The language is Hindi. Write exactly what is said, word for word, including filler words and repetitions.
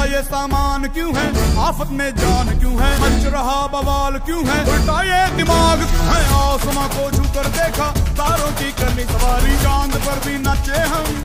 ये सामान क्यों है, आफत में जान क्यों है, मच रहा बवाल क्यों है, उल्टा ये दिमाग क्यों है। आसमां को छू कर देखा, तारों की करनी सवारी, चांद पर भी नाचे हम।